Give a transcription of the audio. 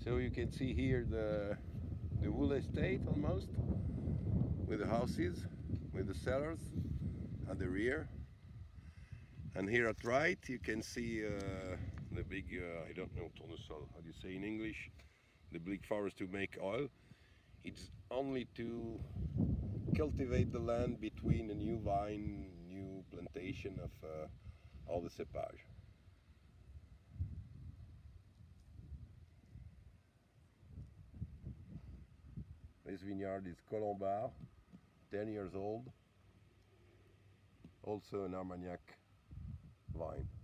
So you can see here the wool estate almost, with the houses, with the cellars at the rear. And here at right you can see the big, I don't know, tournesol, how do you say in English, the big forest to make oil. It's only to cultivate the land between a new vine, new plantation of all the cepage. This vineyard is Colombard, 10 years old, also an Armagnac vine.